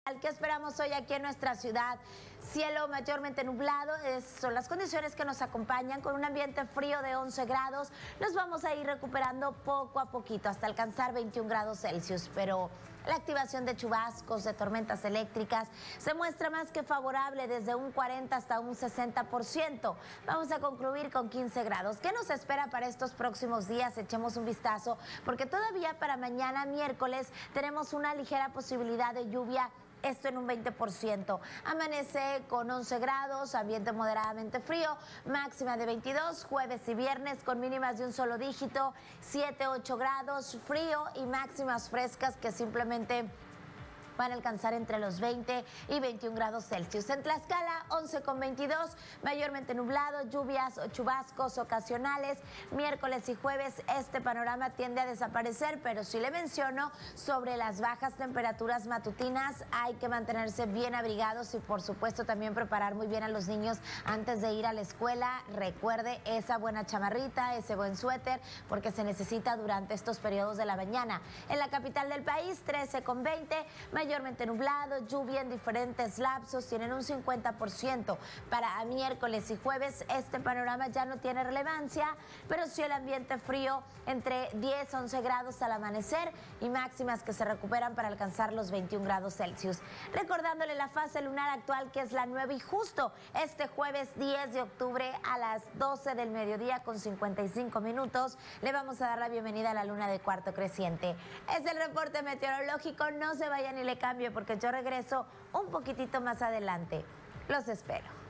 ¿Qué esperamos hoy aquí en nuestra ciudad? Cielo mayormente nublado, son las condiciones que nos acompañan con un ambiente frío de 11 grados. Nos vamos a ir recuperando poco a poquito hasta alcanzar 21 grados Celsius, pero la activación de chubascos, de tormentas eléctricas, se muestra más que favorable desde un 40 hasta un 60%. Vamos a concluir con 15 grados. ¿Qué nos espera para estos próximos días? Echemos un vistazo, porque todavía para mañana miércoles tenemos una ligera posibilidad de lluvia. Esto en un 20%. Amanece con 11 grados, ambiente moderadamente frío, máxima de 22, jueves y viernes con mínimas de un solo dígito, 7, 8 grados, frío y máximas frescas que simplemente van a alcanzar entre los 20 y 21 grados Celsius. En Tlaxcala, 11 con 22, mayormente nublado, lluvias o chubascos ocasionales. Miércoles y jueves este panorama tiende a desaparecer, pero sí le menciono sobre las bajas temperaturas matutinas. Hay que mantenerse bien abrigados y por supuesto también preparar muy bien a los niños antes de ir a la escuela. Recuerde esa buena chamarrita, ese buen suéter, porque se necesita durante estos periodos de la mañana. En la capital del país, 13 con 20, mayormente nublado, lluvia en diferentes lapsos, tienen un 50%. Para miércoles y jueves este panorama ya no tiene relevancia, pero sí el ambiente frío entre 10, 11 grados al amanecer y máximas que se recuperan para alcanzar los 21 grados Celsius. Recordándole la fase lunar actual, que es la 9 y justo este jueves 10 de octubre a las 12 del mediodía con 55 minutos, le vamos a dar la bienvenida a la luna de cuarto creciente. Es el reporte meteorológico, no se vayan ni le cambio porque yo regreso un poquitito más adelante. Los espero.